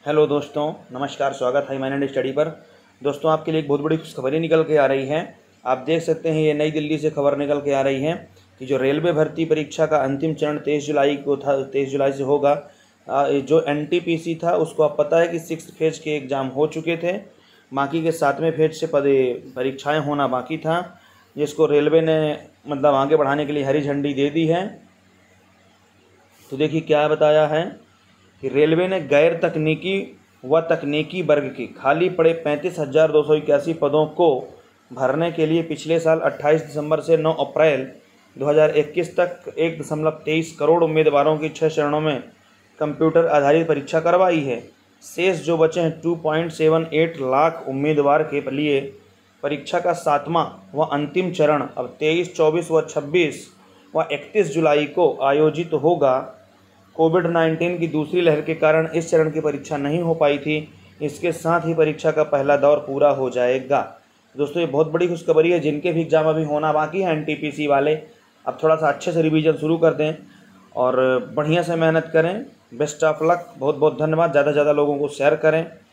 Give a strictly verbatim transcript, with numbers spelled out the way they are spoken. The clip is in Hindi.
हेलो दोस्तों, नमस्कार। स्वागत है माइंड स्टडी पर। दोस्तों, आपके लिए एक बहुत बड़ी खुशखबरी निकल के आ रही है। आप देख सकते हैं, ये नई दिल्ली से खबर निकल के आ रही है कि जो रेलवे भर्ती परीक्षा का अंतिम चरण तेईस जुलाई को था, तेईस जुलाई से होगा। जो एन टी पी सी था, उसको आप पता है कि सिक्स फेज के एग्ज़ाम हो चुके थे। बाकी के सातवें फेज से पद परीक्षाएँ होना बाकी था, जिसको रेलवे ने मतलब आगे बढ़ाने के लिए हरी झंडी दे दी है। तो देखिए क्या बताया है कि रेलवे ने गैर तकनीकी व तकनीकी वर्ग के खाली पड़े पैंतीस हज़ार दो सौ इक्यासी पदों को भरने के लिए पिछले साल अट्ठाईस दिसंबर से नौ अप्रैल दो हज़ार इक्कीस तक एक दशमलव तेईस करोड़ उम्मीदवारों की छः चरणों में कंप्यूटर आधारित परीक्षा करवाई है। शेष जो बचे हैं दो पॉइंट सात आठ लाख उम्मीदवार के लिए परीक्षा का सातवां व अंतिम चरण अब तेईस, चौबीस व छब्बीस व इकतीस जुलाई को आयोजित होगा। कोविड नाइन्टीन की दूसरी लहर के कारण इस चरण की परीक्षा नहीं हो पाई थी। इसके साथ ही परीक्षा का पहला दौर पूरा हो जाएगा। दोस्तों, ये बहुत बड़ी खुशखबरी है। जिनके भी एग्ज़ाम अभी होना बाकी है एन टी पी सी वाले, अब थोड़ा सा अच्छे से रिवीजन शुरू कर दें और बढ़िया से मेहनत करें। Best of luck. बहुत बहुत धन्यवाद। ज़्यादा से ज़्यादा लोगों को शेयर करें।